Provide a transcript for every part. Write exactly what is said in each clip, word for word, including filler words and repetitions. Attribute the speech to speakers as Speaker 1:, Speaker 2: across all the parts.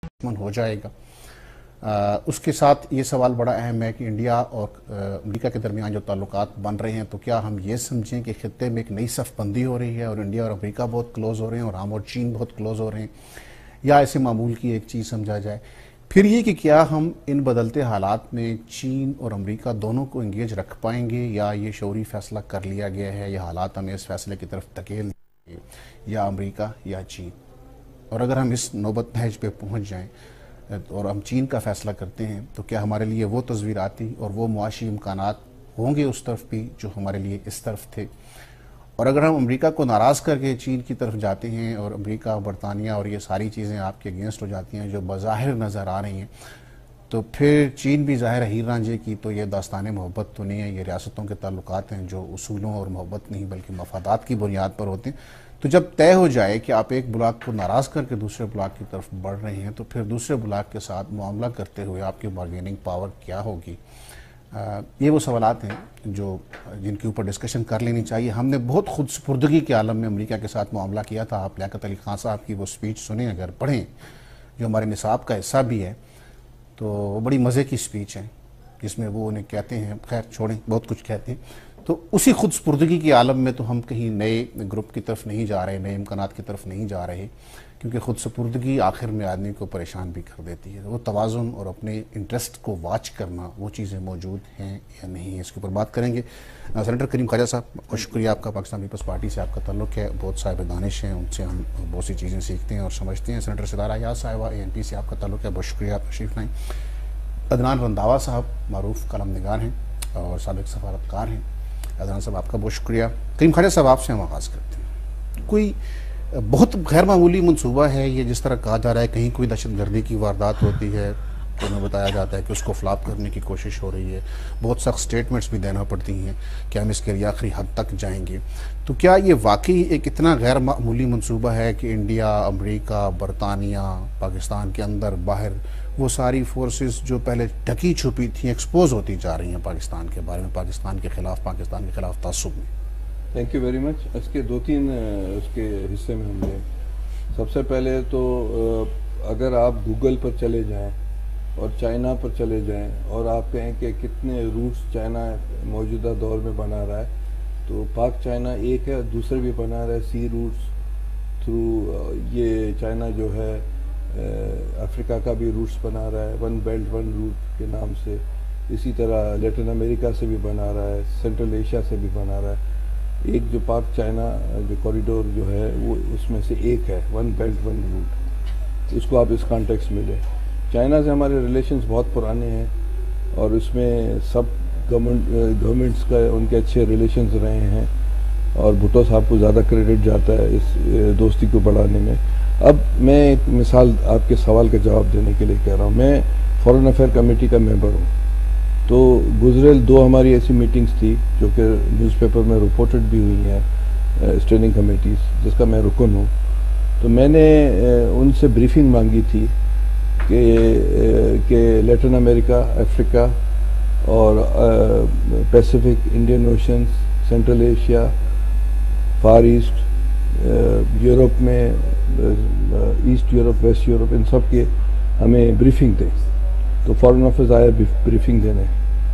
Speaker 1: हो जाएगा। आ, उसके साथ ये सवाल बड़ा अहम है कि इंडिया और अमेरिका के दरमियान जो ताल्लुकात बन रहे हैं, तो क्या हम ये समझें कि खित्ते में एक नई सफ़बंदी हो रही है और इंडिया और अमेरिका बहुत क्लोज़ हो रहे हैं और हम और चीन बहुत क्लोज़ हो रहे हैं, या ऐसे मामूल की एक चीज़ समझा जाए? फिर ये कि क्या हम इन बदलते हालात में चीन और अमेरिका दोनों को इंगेज रख पाएंगे, या ये शौरी फैसला कर लिया गया है, या हालात हमें इस फैसले की तरफ धकेल देंगे, या अमेरिका या चीन? और अगर हम इस नौबत नहज पे पहुंच जाएं और हम चीन का फ़ैसला करते हैं, तो क्या हमारे लिए वो तस्वीर आती और वो मुआशी इम्कानात होंगे उस तरफ भी जो हमारे लिए इस तरफ थे? और अगर हम अमेरिका को नाराज़ करके चीन की तरफ जाते हैं और अमेरिका, बरतानिया और ये सारी चीज़ें आपके अगेंस्ट हो जाती हैं जो बज़ाहिर नज़र आ रही हैं, तो फिर चीन भी ज़ाहिर हीर रांझे की तो ये दास्तान मोहब्बत तो नहीं है, ये रियासतों के ताल्लुकात हैं जो उसूलों और मोहब्बत नहीं बल्कि मफादात की बुनियाद पर होते हैं। तो जब तय हो जाए कि आप एक ब्लॉक को नाराज़ करके दूसरे ब्लॉक की तरफ बढ़ रहे हैं, तो फिर दूसरे ब्लॉक के साथ मामला करते हुए आपकी बार्गेनिंग पावर क्या होगी? आ, ये वो सवालात हैं जो जिनके ऊपर डिस्कशन कर लेनी चाहिए। हमने बहुत खुद सुपुर्दगी के आलम में अमेरिका के साथ मामला किया था। आप लियाकत अली खान साहब की वो स्पीच सुने, अगर पढ़ें, जो हमारे निसाब का हिस्सा भी है, तो वो बड़ी मज़े की स्पीच है जिसमें वो उन्हें कहते हैं, खैर छोड़ें, बहुत कुछ कहते हैं। तो उसी खुद स्पुर्दगी के आलम में तो हम कहीं नए ग्रुप की तरफ नहीं जा रहे, नए इम्कानात की तरफ नहीं जा रहे, क्योंकि खुद स्पुर्दगी आखिर में आदमी को परेशान भी कर देती है। वो तवाज़ुन और अपने इंटरेस्ट को वाच करना, वो चीज़ें मौजूद हैं या नहीं है, इसके ऊपर बात करेंगे। सेनेटर करीम ख्वाजा साहब, बहुत शुक्रिया आपका, पाकिस्तान पीपल्स पार्टी से आपका ताल्लुक़ है, बहुत साहिब दानिश हैं, उनसे हम बहुत सी चीज़ें सीखते हैं और समझते हैं। सेनेटर सितारा याद साहिबा, ए एन पी से आपका ताल्लुक़ है, बहुत शुक्रिया, आप तशरीफ़ लाएँ। अदनान रंधावा साहब मारूफ कलम निगार हैं और साबिक सफारतकार हैं। अदनान साहब आपका बहुत शुक्रिया। करीम ख्वाजा साहब, आपसे हम आगाज़ करते हैं। कोई बहुत गैर मामूली मनसूबा है ये, जिस तरह कहा जा रहा है कहीं कोई दहशत गर्दी की वारदात होती है तो हमें बताया जाता है कि उसको फ्लॉप करने की कोशिश हो रही है, बहुत सख्त स्टेटमेंट्स भी देना पड़ती हैं कि हम इसके लिए आखिरी हद तक जाएंगे। तो क्या ये वाकई एक इतना गैर मामूली मनसूबा है कि इंडिया, अमेरिका, बरतानिया, पाकिस्तान के अंदर बाहर वो सारी फोर्सेस जो पहले ढकी छुपी थी एक्सपोज होती जा रही हैं पाकिस्तान के बारे में, पाकिस्तान के खिलाफ, पाकिस्तान के खिलाफ तासुब में?
Speaker 2: Thank you very much. इसके दो तीन उसके हिस्से में हमने, सबसे पहले तो अगर आप गूगल पर चले जाएं और चाइना पर चले जाएं और आप कहें कि कितने रूट्स चाइना मौजूदा दौर में बना रहा है, तो पाक चाइना एक है, दूसरे भी बना रहा है सी रूट्स थ्रू। ये चाइना जो है अफ्रीका का भी रूट्स बना रहा है, वन बेल्ट वन रूट के नाम से। इसी तरह लेटिन अमेरिका से भी बना रहा है, सेंट्रल एशिया से भी बना रहा है। एक जो पाक चाइना जो कॉरिडोर जो है वो उसमें से एक है, वन बेल्ट वन रूट। उसको आप इस कॉन्टेक्स्ट में लें। चाइना से हमारे रिलेशंस बहुत पुराने हैं और उसमें सब गवर्नमेंट गवर्नमेंट्स का उनके अच्छे रिलेशंस रहे हैं और भुट्टो साहब को ज़्यादा क्रेडिट जाता है इस दोस्ती को बढ़ाने में। अब मैं एक मिसाल आपके सवाल का जवाब देने के लिए कह रहा हूँ। मैं फॉरेन अफेयर कमेटी का मेंबर हूँ, तो गुजरेल दो हमारी ऐसी मीटिंग्स थी जो कि न्यूज़पेपर में रिपोर्टेड भी हुई हैं, स्टैंडिंग कमेटीज़ जिसका मैं रुकन हूँ। तो मैंने उनसे ब्रीफिंग मांगी थी कि कि लैटिन अमेरिका, अफ्रीका और Pacific, Indian oceans, Central Asia, Far East, Europe में, ईस्ट यूरोप, वेस्ट यूरोप, इन सब के हमें ब्रीफिंग दें। तो फॉरेन ऑफिस आया ब्रीफिंग देने।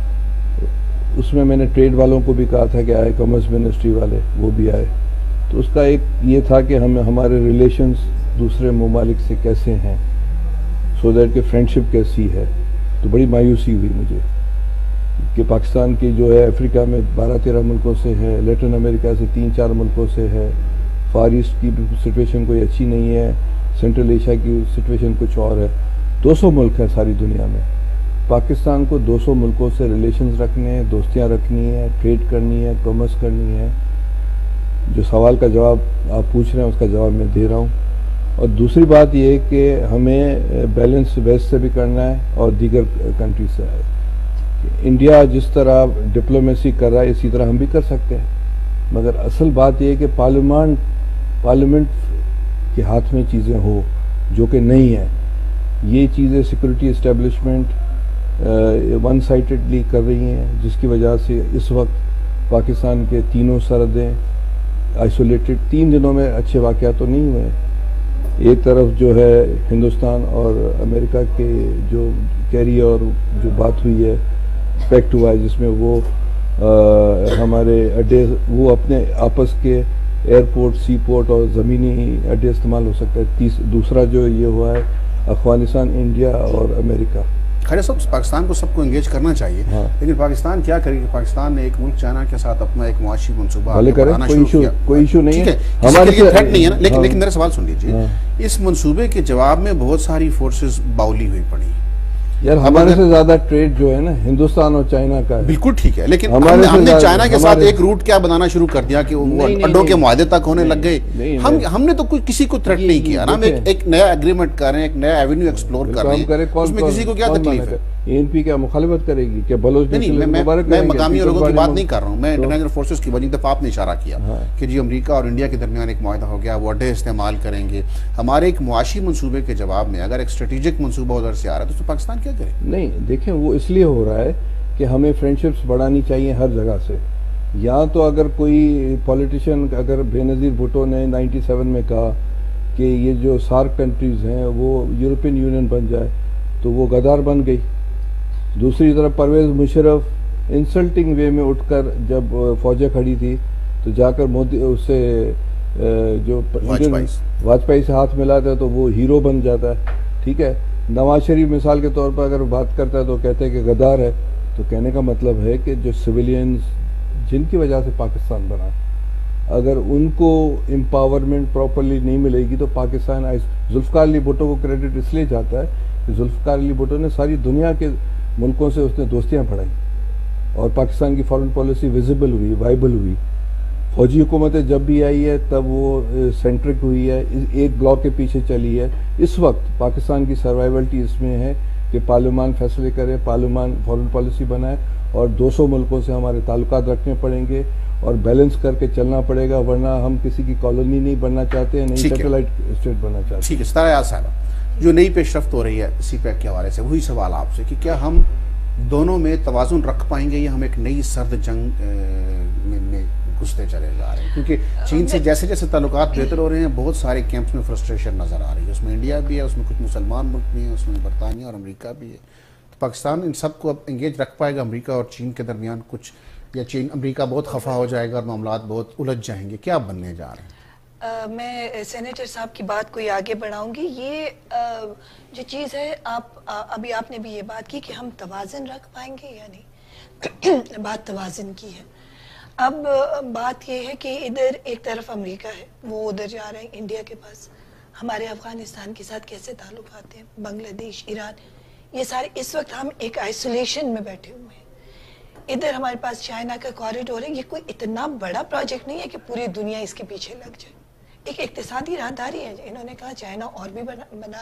Speaker 2: उसमें मैंने ट्रेड वालों को भी कहा था कि आए, कॉमर्स मिनिस्ट्री वाले वो भी आए। तो उसका एक ये था कि हम हमारे रिलेशंस दूसरे ममालिक से कैसे हैं, सो दैट कि फ्रेंडशिप कैसी है। तो बड़ी मायूसी हुई मुझे कि पाकिस्तान की जो है अफ्रीका में बारह तेरह मुल्कों से है, लैटिन अमेरिका से तीन चार मुल्कों से है, फार ईस्ट की सिचुएशन कोई अच्छी नहीं है, सेंट्रल एशिया की सिचुएशन कुछ और है। दो सौ मुल्क हैं सारी दुनिया में। पाकिस्तान को दो सौ मुल्कों से रिलेशंस रखने हैं, दोस्तियां रखनी है, ट्रेड करनी है, कॉमर्स करनी है। जो सवाल का जवाब आप पूछ रहे हैं उसका जवाब मैं दे रहा हूँ। और दूसरी बात यह है कि हमें बैलेंस वेस्ट से भी करना है और दीगर कंट्री से है। इंडिया जिस तरह डिप्लोमेसी कर रहा है इसी तरह हम भी कर सकते हैं, मगर असल बात यह है कि पार्लियामेंट पार्लियामेंट के हाथ में चीज़ें हो, जो कि नहीं है। ये चीज़ें सिक्योरिटी इस्टेब्लिशमेंट वन साइडेडली कर रही हैं, जिसकी वजह से इस वक्त पाकिस्तान के तीनों सरहदें आइसोलेटेड। तीन दिनों में अच्छे वाक़यात तो नहीं हुए, एक तरफ जो है हिंदुस्तान और अमेरिका के जो कैरी और जो बात हुई है पैक्ट हुआ है, जिसमें वो आ, हमारे अड्डे वो अपने आपस के एयरपोर्ट, सी पोर्ट और ज़मीनी अड्डे इस्तेमाल हो सकता है। तीस दूसरा जो ये हुआ है अफगानिस्तान, इंडिया और अमेरिका।
Speaker 1: खैर सब पाकिस्तान को सबको एंगेज करना चाहिए, हाँ। लेकिन पाकिस्तान क्या करेगी? पाकिस्तान ने एक मुल्क चाइना के साथ अपना एक मुआशी मनसूबा बनाना शुरू किया।
Speaker 2: कोई इशू नहीं है,
Speaker 1: हमारे लिए थ्रेट नहीं है ना, लेकिन हाँ। लेकिन मेरा सवाल सुन लीजिए, इस मंसूबे के जवाब में बहुत सारी फोर्सेस बाउली हुई पड़ी
Speaker 2: यार। हमारे से ज्यादा ट्रेड जो है ना हिंदुस्तान और चाइना का है।
Speaker 1: बिल्कुल ठीक है, लेकिन हमने, हमने चाइना के साथ एक रूट क्या बनाना शुरू कर दिया कि वो अड्डों के मुआहदे तक होने लग गए। हम हमने तो कोई किसी को थ्रेट नहीं किया ना, हम एक, एक नया एग्रीमेंट कर रहे हैं, एक नया एवेन्यू एक्सप्लोर कर रहे हैं, उसमें किसी को क्या तकलीफ है?
Speaker 2: एएनपी क्या मुखालिफत करेगी? क्या बलोच
Speaker 1: नहीं, मैं, मैं, मैं मकामी लोगों की बात नहीं कर रहा हूँ, मैं इंटरनेशनल फोर्सेस की वजह दफा आपने इशारा किया कि जी अमेरिका और इंडिया के दरमियान एक मुआहदा हो गया, वो अड्डे इस्तेमाल करेंगे। हमारे एक मुआशी मनसूबे के जवाब में अगर एक स्ट्रेटेजिक मनसूबा उधर से आ रहा है तो उसमें पाकिस्तान क्या करे?
Speaker 2: नहीं देखें, वो इसलिए हो रहा है कि हमें फ्रेंडशिप्स बढ़ानी चाहिए हर जगह से। या तो अगर कोई पॉलिटिशियन, अगर बेनज़ीर भुट्टो ने सत्तानवे में कहा कि ये जो सार्क कंट्रीज़ हैं वो यूरोपियन यूनियन बन जाए, तो वो गद्दार बन गई। दूसरी तरफ परवेज़ मुशर्रफ इंसल्टिंग वे में उठकर जब फौजें खड़ी थी तो जाकर मोदी उससे जो वाजपेयी से हाथ मिलाता है तो वो हीरो बन जाता है। ठीक है, नवाज शरीफ मिसाल के तौर पर अगर बात करता है तो कहते हैं कि गद्दार है। तो कहने का मतलब है कि जो सिविलियंस जिनकी वजह से पाकिस्तान बना, अगर उनको एम्पावरमेंट प्रॉपरली नहीं मिलेगी तो पाकिस्तान। जुल्फ़िकार अली भुट्टो को क्रेडिट इसलिए जाता है कि जुल्फ़िकार अली भुट्टो ने सारी दुनिया के मुल्कों से उसने दोस्तियाँ बढ़ाई और पाकिस्तान की फॉरेन पॉलिसी विजिबल हुई, वाइबल हुई। फौजी हुकूमतें जब भी आई है तब वो सेंट्रिक हुई है, एक ब्लॉक के पीछे चली है। इस वक्त पाकिस्तान की सर्वाइवलिटी इसमें है कि पार्लियामान फैसले करे, पार्लियामान फॉरेन पॉलिसी बनाए और दो सौ मुल्कों से हमारे ताल्लुकात रखने पड़ेंगे और बैलेंस करके चलना पड़ेगा, वरना हम किसी की कॉलोनी नहीं बनना चाहते हैं, नहीं सैटेलाइट स्टेट बनना चाहते हैं।
Speaker 1: ठीक है, सितारा साहब, जो नई पेशरफ्त हो रही है सी पैक के हवाले से, वही सवाल आपसे कि क्या हम दोनों में तवाज़ुन रख पाएंगे या हम एक नई सर्द जंग में, में घुसते चले जा रहे हैं? क्योंकि चीन से जैसे जैसे ताल्लुकात बेहतर हो रहे हैं, बहुत सारे कैंप्स में फ्रस्ट्रेशन नज़र आ रही है। उसमें इंडिया भी है, उसमें कुछ मुसलमान मुल्क भी हैं, उसमें बरतानिया और अमेरिका भी है। तो पाकिस्तान इन सब को अब एंगेज रख पाएगा अमेरिका और चीन के दरमियान कुछ, या चीन अमेरिका बहुत खफा हो जाएगा और मामलात बहुत उलझ जाएंगे? क्या बनने जा रहे हैं?
Speaker 3: Uh, मैं सेनेटर साहब की बात को आगे बढ़ाऊंगी। ये uh, जो चीज़ है, आप uh, अभी आपने भी ये बात की कि हम तवाज़ुन रख पाएंगे या नहीं। बात तवाज़ुन की है। अब uh, बात ये है कि इधर एक तरफ अमेरिका है, वो उधर जा रहे हैं इंडिया के पास। हमारे अफगानिस्तान के साथ कैसे ताल्लुक आते हैं, बांग्लादेश, ईरान, ये सारे इस वक्त हम एक आइसोलेशन में बैठे हुए हैं। इधर हमारे पास चाइना का कॉरिडोर है। ये कोई इतना बड़ा प्रोजेक्ट नहीं है कि पूरी दुनिया इसके पीछे लग जाए। एक इक्तिसादी राहदारी है। इन्होंने कहा चाइना और भी बना, बना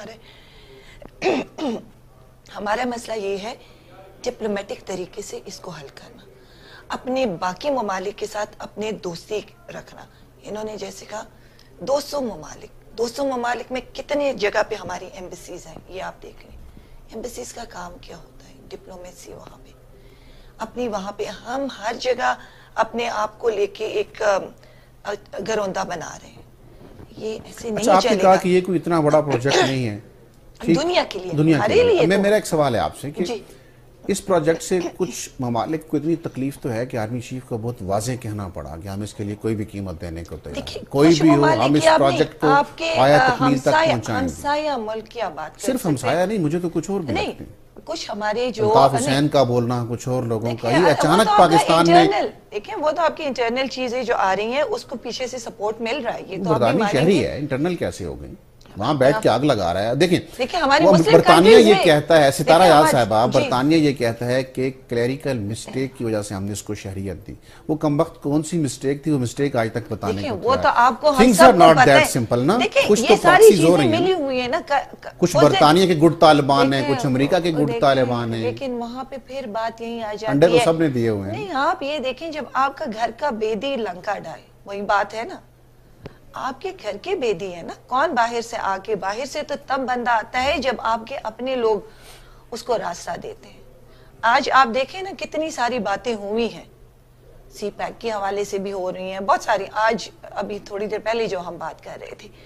Speaker 3: रहे। हमारा मसला ये है डिप्लोमेटिक तरीके से इसको हल करना, अपने बाकी ममालिक के साथ अपने दोस्ती रखना। इन्होंने जैसे कहा दो सौ ममालिक, दो सौ ममालिक में कितने जगह पे हमारी एम्बेसीज हैं, ये आप देख लें। एम्बेसीज का काम क्या होता है? डिप्लोमेसी। वहाँ पे अपनी वहाँ पे हम हर जगह अपने आप को लेके एक घरौंदा बना रहे हैं। ये ऐसे नहीं
Speaker 1: अच्छा, आपने कहा कि ये कोई इतना बड़ा प्रोजेक्ट नहीं है
Speaker 3: दुनिया के लिए,
Speaker 1: दुनिया के लिए।
Speaker 3: लिए
Speaker 1: मैं
Speaker 3: तो।
Speaker 1: मेरा एक सवाल है आपसे कि इस प्रोजेक्ट से कुछ ममालिक को इतनी तकलीफ तो है कि आर्मी चीफ को बहुत वाज़ेह कहना पड़ा कि हम इसके लिए कोई भी कीमत देने को तैयार, कोई भी हो, हम इस प्रोजेक्ट को आया तकमील तक पहुंचाएंगे।
Speaker 3: हमसाया मुल्क की बात,
Speaker 1: सिर्फ हमसाया नहीं, मुझे तो कुछ और भी
Speaker 3: नहीं, कुछ हमारे जो
Speaker 1: हुसैन का बोलना, कुछ और लोगों का, ये अचानक पाकिस्तान में
Speaker 3: देखिए, वो तो आपकी इंटरनल चीजें जो आ रही हैं उसको पीछे से सपोर्ट मिल रहा है। ये तो
Speaker 1: बरतानी शहरी है, इंटरनल कैसे हो गई? वहाँ बैठ के आग लगा रहा है। देखिए
Speaker 3: देखिए, हमारी
Speaker 1: बरतानिया ये कहता है, सितारा याद साहबा, बरतानिया ये कहता है कि क्लेरिकल मिस्टेक की वजह से हमने इसको शहरियत दी। वो कमबख्त कौन सी मिस्टेक थी, वो मिस्टेक आज तक बताने को
Speaker 3: वो तो आपको
Speaker 1: things are not that simple ना। कुछ तो प्रॉक्सीज हो रही
Speaker 3: मिली हुई है ना,
Speaker 1: कुछ बरतानिया के गुड तालिबान है, कुछ अमेरिका के गुड तालिबान है,
Speaker 3: लेकिन वहाँ पे फिर बात यही आ जाती है,
Speaker 1: अंडे तो सबने दिए हुए हैं।
Speaker 3: नहीं, आप ये देखें, जब आपका घर का बेदी लंका डाए, वही बात है ना, आपके घर के बेदी है ना। कौन बाहर से आके, बाहर से तो तब बंदा आता है जब आपके अपने लोग उसको रास्ता देते हैं। आज आप देखें ना, कितनी सारी बातें हुई हैं, सी पैक के हवाले से भी हो रही हैं बहुत सारी। आज अभी थोड़ी देर पहले जो हम बात कर रहे थे,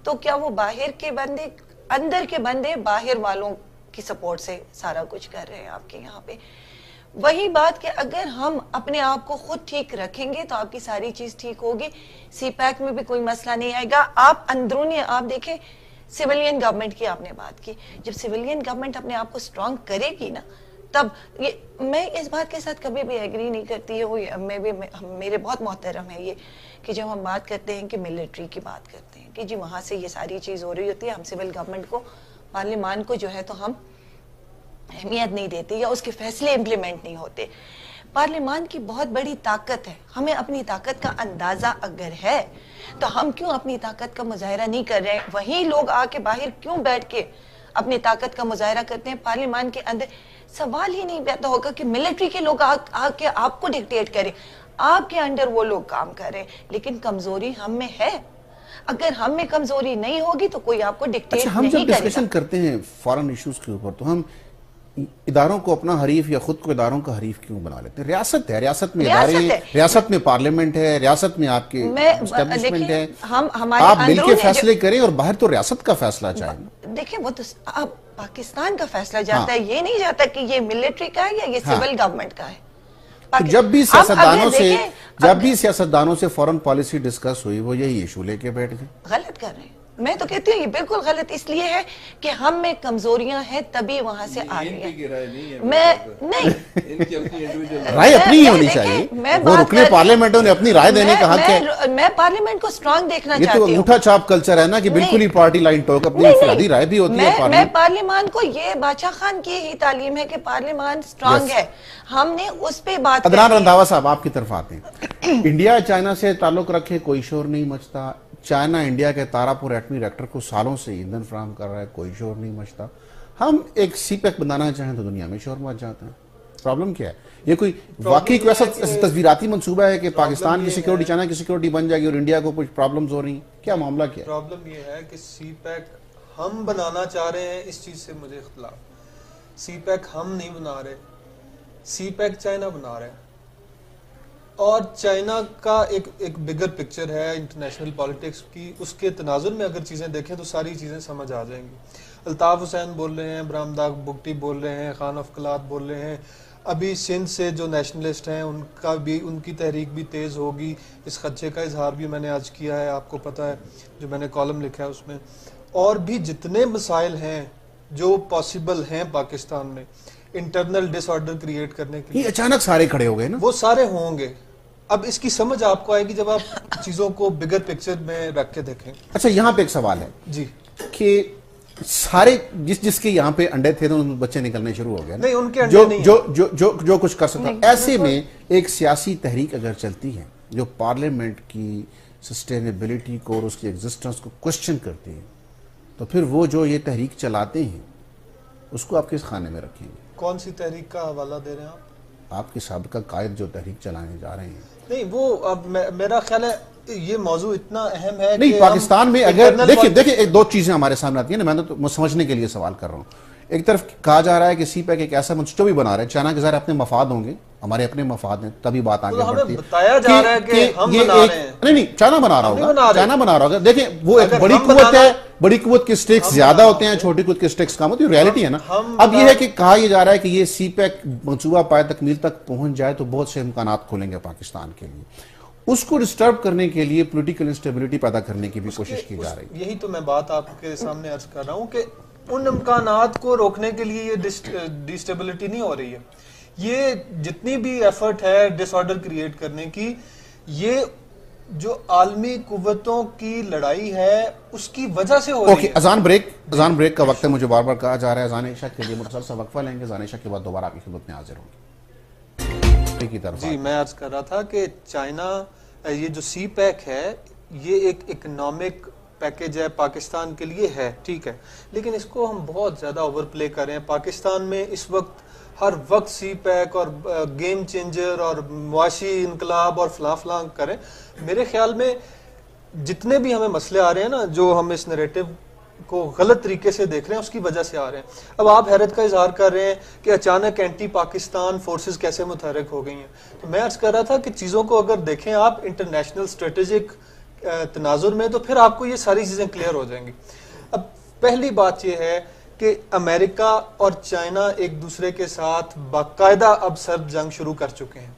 Speaker 3: तो क्या वो बाहर के बंदे, अंदर के बंदे बाहर वालों की सपोर्ट से सारा कुछ कर रहे हैं आपके यहाँ पे? वही बात कि अगर हम अपने आप को खुद ठीक रखेंगे तो आपकी सारी चीज ठीक होगी। सी पैक में भी कोई मसला नहीं आएगा। आप अंदरूनी आप देखें, सिविलियन गवर्नमेंट की आपने बात की, जब सिविलियन गवर्नमेंट अपने आप को स्ट्रांग करेगी ना, तब ये, मैं इस बात के साथ कभी भी एग्री नहीं करती है। मैं भी मैं, मेरे बहुत मोहतरम है ये कि जब हम बात करते हैं कि मिलिट्री की बात करते हैं कि जी वहां से ये सारी चीज हो रही होती है, हम सिविल गवर्नमेंट को, पार्लियामान को जो है तो हम अहमियत नहीं देते या उसके फैसले इंप्लीमेंट नहीं होते। पार्लियामान की बहुत बड़ी ताकत है, हमें अपनी ताकत का अंदाजा अगर है तो हम क्यों अपनी ताकत का मुजाहिरा नहीं कर रहे हैं? वही लोग आके बाहर क्यों बैठ के अपनी ताकत का मुजाहिरा करते हैं? पार्लियामान के अंदर सवाल ही नहीं पैदा होगा कि मिलिट्री के लोग आके आपको डिक्टेट करें, आपके अंडर वो लोग काम करें। लेकिन कमजोरी हम में है, अगर हम में कमजोरी नहीं होगी तो कोई आपको डिक्टेट
Speaker 1: अच्छा, हम
Speaker 3: नहीं
Speaker 1: जब डिस्कशन
Speaker 3: करेगा।
Speaker 1: करते हैं फॉरेन इश्यूज के ऊपर तो हम इदारों को अपना हरीफ या खुद को इदारों का हरीफ क्यों बना लेते हैं? रियासत है, रियासत में इदारे हैं, रियासत में पार्लियामेंट है, रियासत में आपके एस्टेब्लिशमेंट है।
Speaker 3: हम हमारे
Speaker 1: आप मिलके फैसले करें और बाहर तो रियासत का फैसला चाहे।
Speaker 3: देखिए वो तो अब पाकिस्तान का फैसला जाता है, ये नहीं जाता कि ये मिलिट्री का है या ये सिविल गवर्नमेंट का है।
Speaker 1: तो जब भी सियासतदानों से जब भी सियासतदानों से फॉरेन पॉलिसी डिस्कस हुई वो यही इशू लेके बैठ गए।
Speaker 3: गलत कर रहे हैं, मैं तो कहती हूँ ये बिल्कुल गलत इसलिए है कि हम में कमजोरियां हैं तभी वहां से आ रही है। मैं नहीं
Speaker 1: राय अपनी ही होनी चाहिए, वो रुकने पार्लियामेंट ने अपनी राय देने का हक है।
Speaker 3: मैं पार्लियामेंट को स्ट्रांग देखना
Speaker 1: ये
Speaker 3: चाहती
Speaker 1: तो
Speaker 3: हूँ।
Speaker 1: अंगूठा छाप कल्चर है ना कि बिल्कुल ही पार्टी लाइन टोक, अपनी इंफरादी राय भी होती है।
Speaker 3: मैं पार्लियामान को, ये बादशाह खान की ही तालीम है कि पार्लियामान स्ट्रांग है, हमने उस पे बात।
Speaker 1: अदनान रंधावा साहब आपकी तरफ आते हैं। इंडिया चाइना से ताल्लुक रखे, कोई शोर नहीं मचता। चाइना इंडिया के तारापुर एटमी रिएक्टर को सालों से ईंधन फराहम कर रहा है, कोई शोर नहीं मचता। हम एक सी पैक बनाना चाहें तो दुनिया में शोर मच जाता है। प्रॉब्लम क्या है? ये कोई वाकई कोई ऐसा तस्वीराती मंसूबा है कि पाकिस्तान की सिक्योरिटी चाइना की सिक्योरिटी बन जाएगी और इंडिया को कुछ प्रॉब्लम्स हो रही? क्या मामला क्या है?
Speaker 4: प्रॉब्लम ये है कि सी पैक हम बनाना चाह रहे हैं, इस चीज से मुझे इख्तिलाफ। सी पैक हम नहीं बना रहे, सी पैक चाइना बना रहे हैं। और चाइना का एक एक बिगर पिक्चर है इंटरनेशनल पॉलिटिक्स की, उसके तनाजुर में अगर चीज़ें देखें तो सारी चीज़ें समझ आ जाएंगी। अल्ताफ हुसैन बोल रहे हैं, ब्रामदाग बुगटी बोल रहे हैं, खान अफकलात बोल रहे हैं, अभी सिंध से जो नेशनलिस्ट हैं उनका भी, उनकी तहरीक भी तेज़ होगी। इस खदशे का इजहार भी मैंने आज किया है, आपको पता है, जो मैंने कॉलम लिखा है उसमें। और भी जितने मसाइल हैं जो पॉसिबल हैं पाकिस्तान में इंटरनल डिसऑर्डर क्रिएट करने के लिए,
Speaker 1: अचानक सारे खड़े हो गए ना,
Speaker 4: वो सारे होंगे। अब इसकी समझ आपको आएगी जब आप चीजों को बिगर पिक्चर में रख के देखें।
Speaker 1: अच्छा, यहाँ पे एक सवाल है
Speaker 4: जी
Speaker 1: कि सारे जिस जिसके यहाँ पे अंडे थे तो बच्चे निकलने शुरू हो गए।
Speaker 4: नहीं, उनके अंडे
Speaker 1: जो
Speaker 4: नहीं
Speaker 1: जो जो जो जो कुछ कर सकता, ऐसे में एक सियासी तहरीक अगर चलती है जो पार्लियामेंट की सस्टेनेबिलिटी को और उसकी एग्जिस्टेंस को क्वेश्चन करती है, तो फिर वो जो ये तहरीक चलाते हैं उसको आप किस खाने में रखेंगे?
Speaker 4: कौन सी तहरीक का हवाला दे रहे हैं आप?
Speaker 1: आपके साबिका कायद जो तहरीक चलाने जा रहे हैं।
Speaker 4: नहीं, वो अब मेरा ख्याल है ये मौजू इतना अहम है
Speaker 1: नहीं, पाकिस्तान में अगर देखिए देखिए एक दो चीजें हमारे सामने आती है ना, मैं तो समझने के लिए सवाल कर रहा हूँ। एक तरफ कहा जा रहा है कि सी पैक एक ऐसा मंच भी बना रहे हैं, चाइना के ज़ाहिर अपने मफाद होंगे, हमारे अपने मफाद हैं, तभी बात आगे बढ़ती है।
Speaker 4: बताया जा रहा है कि हम बना रहे हैं।
Speaker 1: नहीं नहीं, चाइना बना रहा होगा, चाइना बना रहा होगा। देखिए वो एक बड़ी कुव्वत है, बड़ी कुव्वत के स्टेक्स ज्यादा होते हैं, छोटी कुव्वत के स्टेक्स कम होती है, रियलिटी है ना। अब ये है कि कहा यह जा रहा है कि ये सी पैक मंसूबा पाए तकमील तक पहुंच जाए तो बहुत से इम्कानात खोलेंगे पाकिस्तान के लिए। उसको डिस्टर्ब करने के लिए पॉलिटिकल इंस्टेबिलिटी पैदा करने की भी कोशिश की जा रही है।
Speaker 4: यही तो मैं बात आपके सामने अर्ज कर रहा हूँ कि उन इम्कानात को रोकने के लिए ये डिस्टेबिलिटी नहीं हो रही है। ये जितनी भी एफर्ट है डिसऑर्डर क्रिएट करने की, ये जो आलमी कुव्वतों की लड़ाई है उसकी वजह से हो रही है।
Speaker 1: अजान ब्रेक अजान ब्रेक का वक्त है, मुझे बार बार कहा जा रहा है। अजान इशा के लिए मुख्तसर सा वक्फा लेंगे, अजान इशा के बाद दोबारा आपकी खिदमत में हाजिर होंगे। की तरफ
Speaker 4: जी, मैं अर्ज कर रहा था कि चाइना, ये जो सी पैक है ये एक इकोनॉमिक पैकेज है, पाकिस्तान के लिए है, ठीक है, लेकिन इसको हम बहुत ज्यादा ओवर प्ले कर रहे हैं। पाकिस्तान में इस वक्त हर वक्त सी पैक और गेम चेंजर और मुआशी इनकलाब और फला फला करें। मेरे ख्याल में जितने भी हमें मसले आ रहे हैं ना, जो हम इस नैरेटिव को गलत तरीके से देख रहे हैं, उसकी वजह से आ रहे हैं। अब आप हैरत का इजहार कर रहे हैं कि अचानक एंटी पाकिस्तान फोर्सेस कैसे मुतहरक हो गई हैं। तो मैं अर्ज कर रहा था कि चीज़ों को अगर देखें आप इंटरनेशनल स्ट्रेटेजिक तनाजुर में, तो फिर आपको ये सारी चीजें क्लियर हो जाएंगी। अब पहली बात यह है कि अमेरिका और चाइना एक दूसरे के साथ बाकायदा अब सर्द जंग शुरू कर चुके हैं।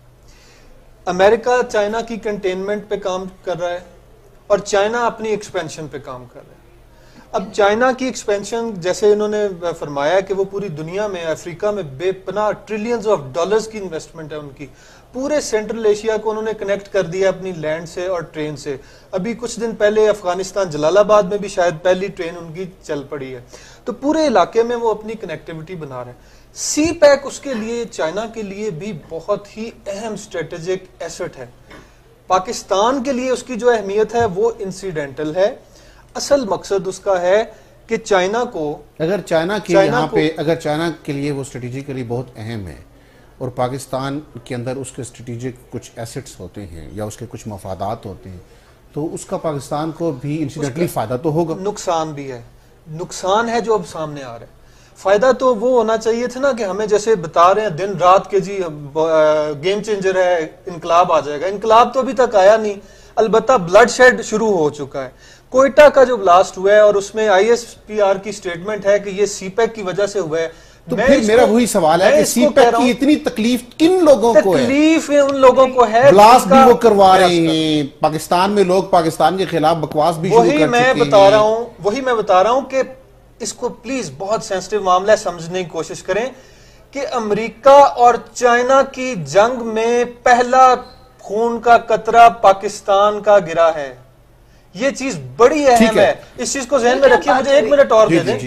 Speaker 4: अमेरिका चाइना की कंटेनमेंट पे काम कर रहा है और चाइना अपनी एक्सपेंशन पे काम कर रहा है। अब चाइना की एक्सपेंशन, जैसे इन्होंने फरमाया कि वो पूरी दुनिया में, अफ्रीका में बेपनाह ट्रिलियंस ऑफ डॉलर्स की इन्वेस्टमेंट है उनकी। पूरे सेंट्रल एशिया को उन्होंने कनेक्ट कर दिया अपनी लैंड से और ट्रेन से। अभी कुछ दिन पहले अफगानिस्तान जलालाबाद में भी शायद पहली ट्रेन उनकी चल पड़ी है। तो पूरे इलाके में वो अपनी कनेक्टिविटी बना रहे हैं। सी पैक उसके लिए, चाइना के लिए भी बहुत ही अहम स्ट्रेटेजिक एसेट है। पाकिस्तान के लिए उसकी जो अहमियत है वो इंसिडेंटल है। असल मकसद उसका है कि चाइना को,
Speaker 1: अगर चाइना के
Speaker 4: चाइना
Speaker 1: यहाँ
Speaker 4: को,
Speaker 1: पे अगर चाइना के लिए वो स्ट्रेटेजिकली बहुत अहम है और पाकिस्तान के अंदर उसके स्ट्रेटेजिक कुछ एसेट्स होते हैं या उसके कुछ मफादात होते हैं, तो उसका पाकिस्तान को भी इंसिडेंटली फायदा तो होगा।
Speaker 4: नुकसान भी है, नुकसान है जो अब सामने आ रहा है। फायदा तो वो होना चाहिए था ना कि हमें जैसे बता रहे हैं दिन रात के जी गेम चेंजर है, इनकलाब आ जाएगा। इनकलाब तो अभी तक आया नहीं, अलबत्ता ब्लड शेड शुरू हो चुका है। कोयटा का जो ब्लास्ट हुआ है और उसमें आईएसपीआर की स्टेटमेंट है कि ये सीपैक की वजह से हुआ है।
Speaker 1: तो फिर मेरा वही सवाल है कि सीपैक की इतनी तकलीफ किन लोगों को है?
Speaker 4: तकलीफ उन लोगों को है,
Speaker 1: ब्लास्ट भी वो करवा रहे हैं, पाकिस्तान में लोग पाकिस्तान के खिलाफ बकवास भी शुरू कर चुके हैं।
Speaker 4: वही मैं बता रहा हूं वही मैं बता रहा हूं कि इसको प्लीज, बहुत सेंसिटिव मामला है, समझने की कोशिश करें कि अमेरिका और चाइना की जंग में पहला खून का कतरा पाकिस्तान का गिरा है। ये चीज बड़ी अहम है, इस चीज को ज़हन में रखिए। मुझे एक मिनट और दे दें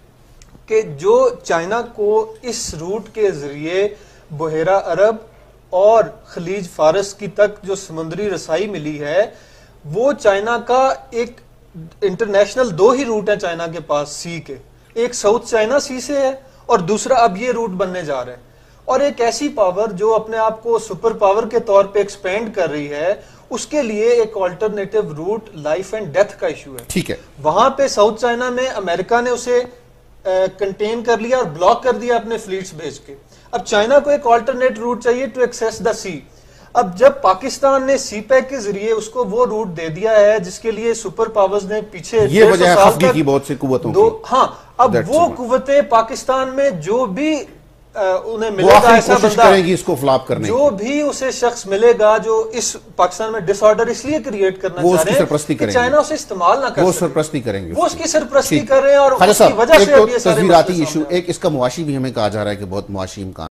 Speaker 4: कि जो चाइना को इस रूट के जरिए बहेरा अरब और खलीज फारस की तक जो समुद्री रसाई मिली है, वो चाइना का एक इंटरनेशनल, दो ही रूट है चाइना के पास सी के, एक साउथ चाइना सी से है और दूसरा अब ये रूट बनने जा रहा है। और एक ऐसी पावर जो अपने आप को सुपर पावर के तौर पे एक्सपेंड कर रही है, उसके लिए एक alternative route life and death का इशू है।
Speaker 1: ठीक है,
Speaker 4: वहां पे साउथ चाइना में अमेरिका ने उसे कंटेन कर लिया और ब्लॉक कर दिया अपने फ्लीट्स भेज के। अब चाइना को एक ऑल्टरनेट रूट चाहिए टू एक्सेस द सी। अब जब पाकिस्तान ने सी पैक के जरिए उसको वो रूट दे दिया है जिसके लिए सुपर पावर्स ने पीछे
Speaker 1: ये वजह है खफगी की बहुत सी कुव्वतों
Speaker 4: दो,
Speaker 1: की।
Speaker 4: हाँ, अब वो कुव्वतें पाकिस्तान में जो भी आ, उन्हें मिलेगा ऐसा बंदा
Speaker 1: करेंगी इसको फ्लॉप करने,
Speaker 4: जो भी उसे शख्स मिलेगा जो इस पाकिस्तान में डिसऑर्डर इसलिए क्रिएट करना चाह रहे हैं कि चाइना उसे इस्तेमाल ना कर,
Speaker 1: वो सरपरस्ती करेंगे,
Speaker 4: वो उसकी सरपरस्ती कर रहे हैं और
Speaker 1: उसकी
Speaker 4: वजह से
Speaker 1: तस्वीराती इशू, एक इसका मुआशी भी हमें कहा जा रहा है कि बहुत मुआशी इम्कान